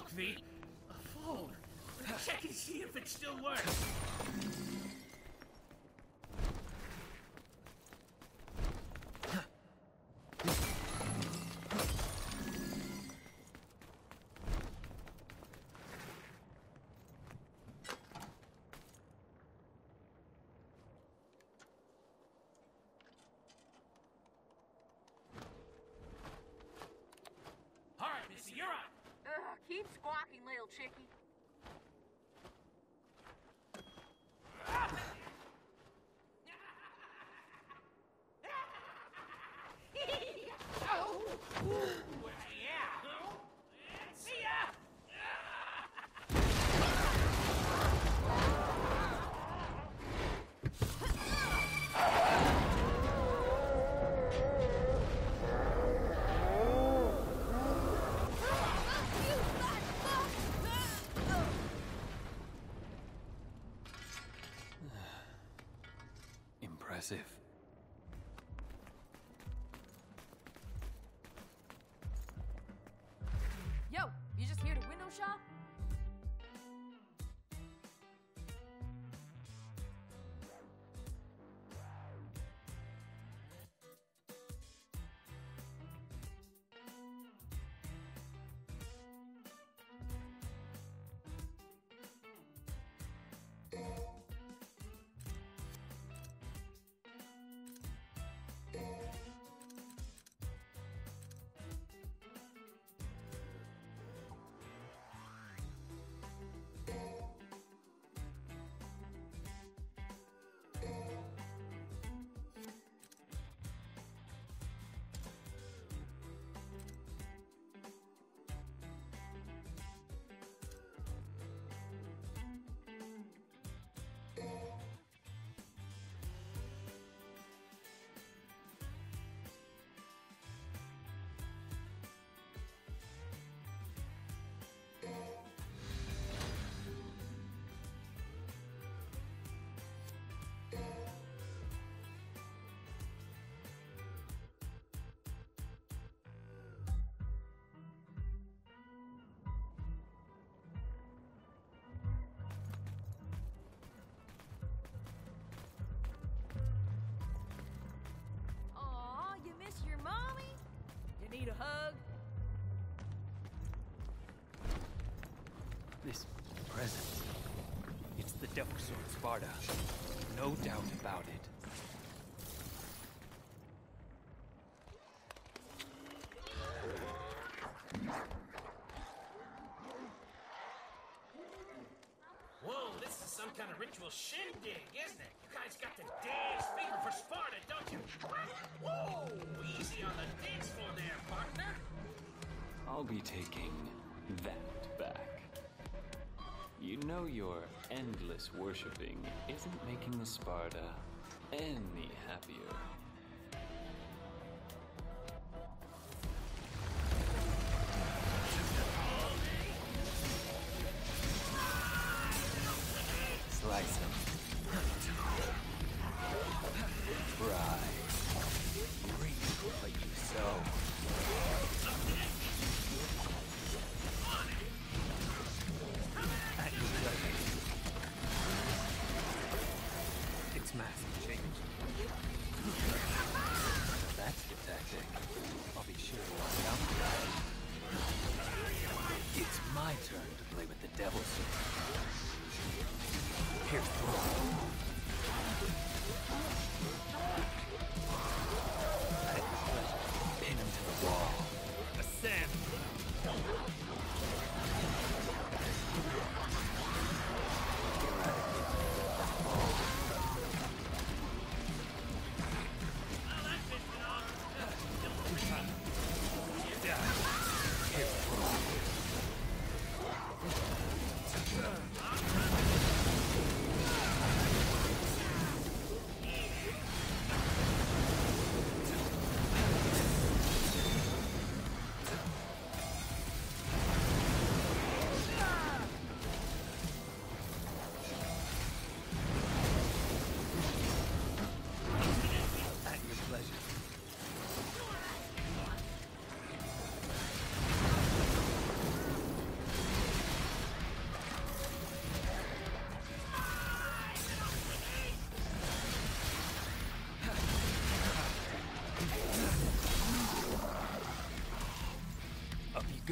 V. A phone. Check and see if it still works. You're on. Keep squawking, little chickie. See ya! Impressive. Yo, you just here to window shop? Need a hug? This presence, it's the Devil Sword Sparta. No doubt about it. Whoa, this is some kind of ritual shindig, isn't it? You guys got the dance fever for Sparta, don't you? Whoa, easy on the dance floor there, partner. I'll be taking that back. You know your endless worshipping isn't making the Sparta any happier. Slice him. Fry. Reap what you sow. At your pleasure. It's massive change. That's the tactic. I'll be sure to watch out for that. It's my turn to play with the Devil Sword. Here's the roll. At your pleasure, pin him to the wall. Ascend! Here's the roll. go.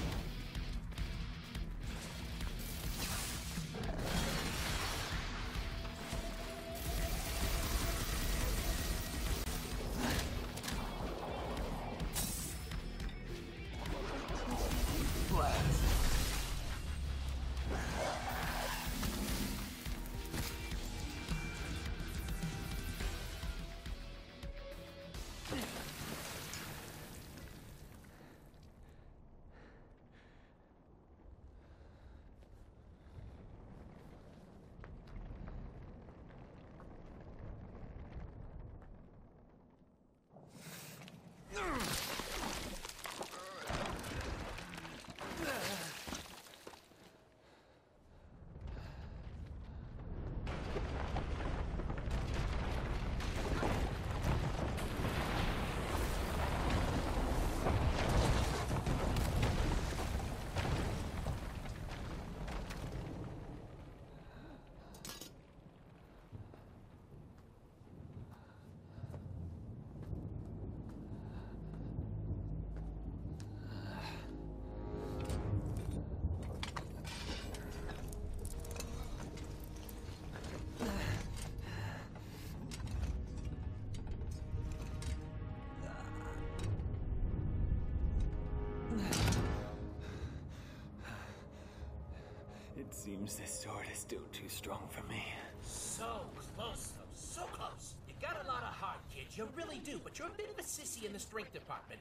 It seems this sword is still too strong for me. So close, though. So close. You got a lot of heart, kid. You really do. But you're a bit of a sissy in the strength department.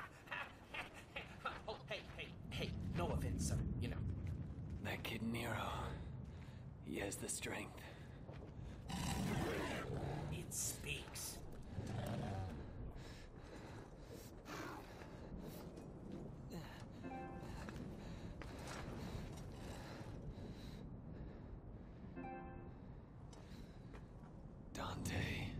Oh, hey. No offense, you know. That kid Nero, he has the strength. It speaks. Dante.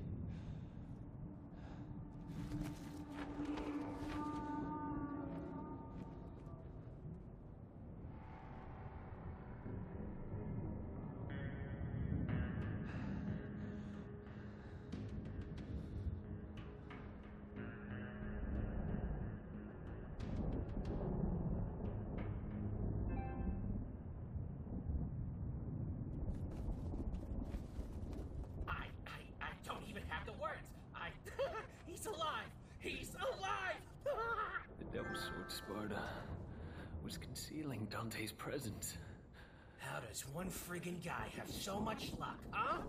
I don't even have the words. He's alive! He's alive! The Devil Sword Sparta was concealing Dante's presence. How does one friggin' guy have so much luck, huh?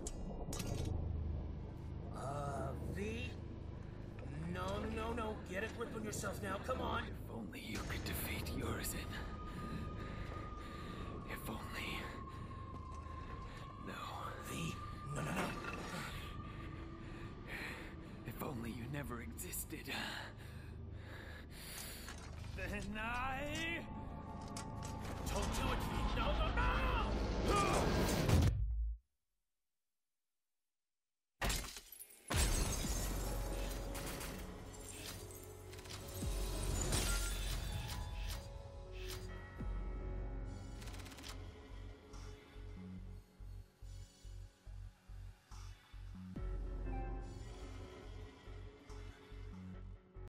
V? No. Get a grip on yourself now, come on. If only you could defeat Urizen. If only... No. V, no. If only you never existed. Then I...